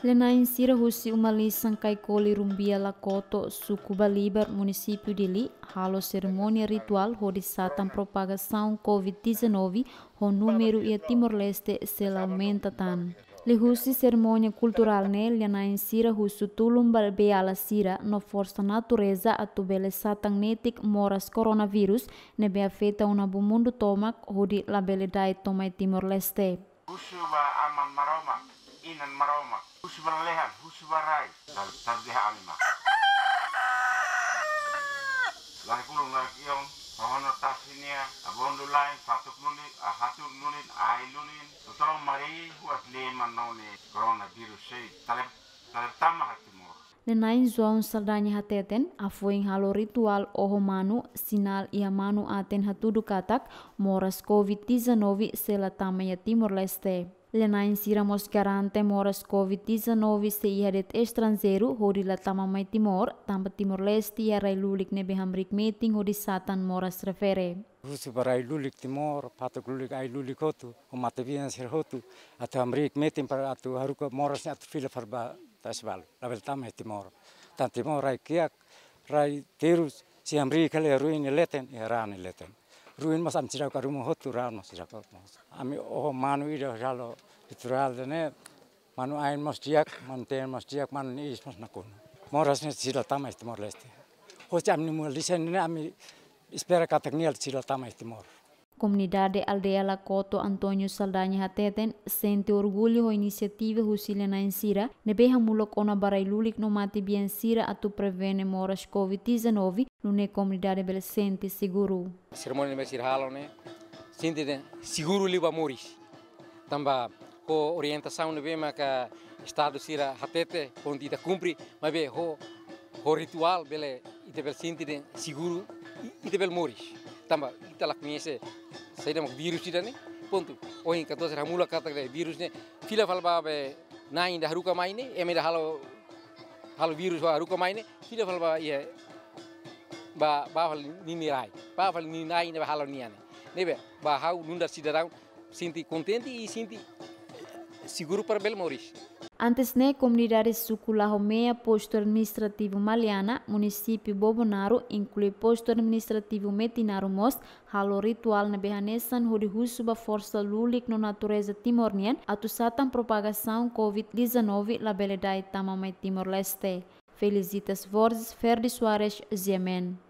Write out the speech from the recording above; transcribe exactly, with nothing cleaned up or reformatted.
Lena insira husi umali sangkai koli rumbia lakoto suku Balibar município de Li halo cerimônia ritual hodi satan propagação covid dezenove ho número e Timor-Leste se aumenta tan. Li husi cerimônia cultural ne lena insira husu tulum beala sira no força natureza atu bele satan netik moras coronavírus ne be afeta una bu mundo tomak hodi la bele dai tomai Timor-Leste. Husu ba aman maroma inan maroma husu berlehan husu barai dan tarbiha anima lagi kulung lagi yang hono tasinia abondo lain patuk nulit ahatur nulit ai nulit tutong mari buat lima noni coronavirus sei talep talep tamah timur. Nenain João Saldanha hateten afuing halo ritual oho manu sinal ia manu aten hatudu katak moras covid dezenove sela tamaya Timor-Leste. Lenain siramos garante moras covid dezenove se ihadet estrangeiro hodi la tamamai Timor tampa Timor-Leste ia rai lulik nebe hamrik meeting hodi satan moras refere. Husu barai lulik Timor, patok lulik ai lulik hotu, o matavian sir hotu, atu hamrik meeting para atu haruka moras atu fila farba tasbal, label tamai Timor. Tan Timor rai kiak, rai terus, si hamrik kale ruin leten, ia rani leten. Ruin mas am sirau karumu hotu rano sirau mas. Ami oh manu ida jalo literal dene manu ain mas diak manten mas diak manu is mas nakun. Moras ne sila tamai Timor-Leste. Hoje am nimu lisen ne ami espera kataknial sila tamai Timor. Comunidade Aldeia Lakoto Antônio Saldanha hateten sente orgulho ho iniciativa husile na insira nebe hamulok ona barai lulik no mati bien sira atu prevene moras covid dezenove nune comunidade bele sente seguro. Cerimônia mesir halo ne sente de seguro liba moris. Tamba ko orientação nebe maka estado sira hatete onde ita cumpre mas be ho ho ritual bele ite bel sente de seguro ite bel moris. Tamba ita lak conhece saída mak virus ida ne ponto oin kato ser hamula kata de virus ne fila falba be na inda haruka mai ne eme da halo halo virus wa haruka mai ne fila falba ye ba ba fal ni ni rai ba fal ni nai ne halo ni ane nebe ba hau nunda sidarau sinti contente e sinti seguro para bel moris. Antes ne comunidade suku Lahomea posto administrativo Maliana, município Bobonaro, inclui posto administrativo Metinaro Most, halo ritual na behanesan hodi husuba força lulik no natureza timornian, atu satan propagação covid dezenove la beledai tamamai Timor-Leste. Felicitas Vorzes, Ferdi Soares, Zemen.